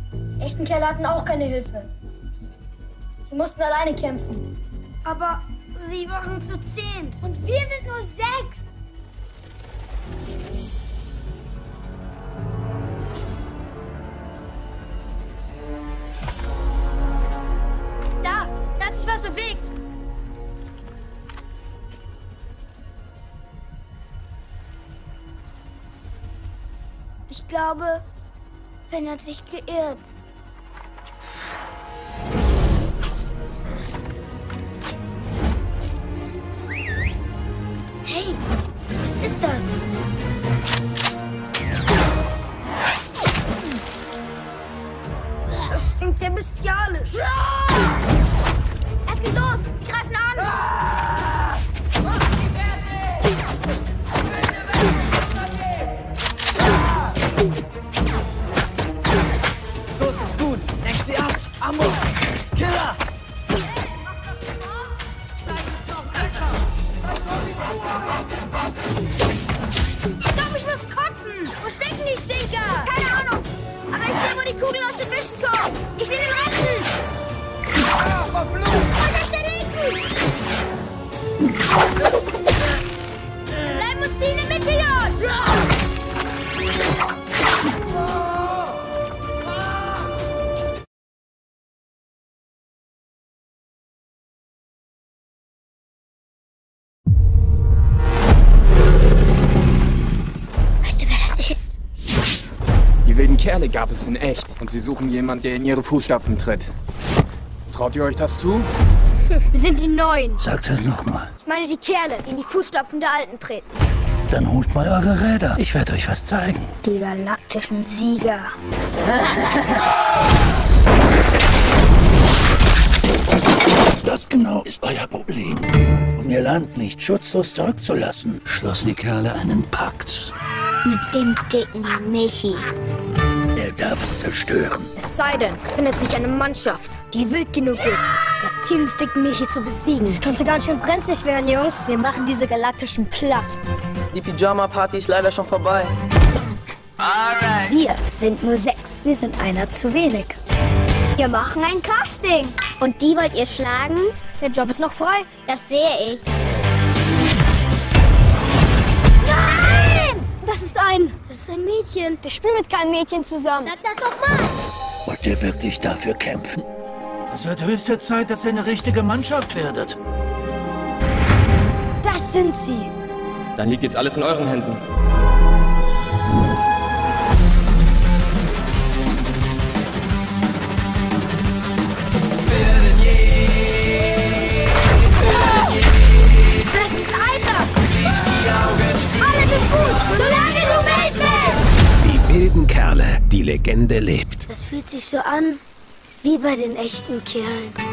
Die echten Kerle hatten auch keine Hilfe. Sie mussten alleine kämpfen. Aber sie waren zu 10. Und wir sind nur 6. Da hat sich was bewegt. Ich glaube, Finn hat sich geirrt. Hey, was ist das? Das stinkt sehr bestialisch. Es geht los! Sie greifen an! So ist es gut. Lenkt sie ab. Ammo. Killer. Stopp, ich muss kotzen! Wo stecken die Stinker? Keine Ahnung. Aber ich sehe, wo die Kugeln aus den Büschen kommen. Ich will den retten. Ah, verflucht. Und aus der Linken! Bleiben uns die in der Mitte, Josh! Weißt du, wer das ist? Die wilden Kerle gab es in echt und sie suchen jemanden, der in ihre Fußstapfen tritt. Traut ihr euch das zu? Wir sind die Neuen. Sagt das nochmal. Ich meine die Kerle, die in die Fußstapfen der Alten treten. Dann holt mal eure Räder. Ich werde euch was zeigen. Die galaktischen Sieger. Das genau ist euer Problem. Um ihr Land nicht schutzlos zurückzulassen, schlossen die Kerle einen Pakt. Mit dem dicken Michi. Er darf es zerstören. Es sei denn, es findet sich eine Mannschaft, die wild genug ist, das Team des dicken Michi zu besiegen. Das könnte ganz schön brenzlig werden, Jungs. Wir machen diese galaktischen platt. Die Pyjama-Party ist leider schon vorbei. Wir sind nur 6. Wir sind einer zu wenig. Wir machen ein Casting. Und die wollt ihr schlagen? Der Job ist noch frei. Das sehe ich. Das ist ein Mädchen. Ich spiele mit keinem Mädchen zusammen. Sag das doch mal. Wollt ihr wirklich dafür kämpfen? Es wird höchste Zeit, dass ihr eine richtige Mannschaft werdet. Das sind sie. Dann liegt jetzt alles in euren Händen. Das ist Alter. Alles ist gut, solange du wild bist. Die wilden Kerle, die Legende lebt. Das fühlt sich so an wie bei den echten Kerlen.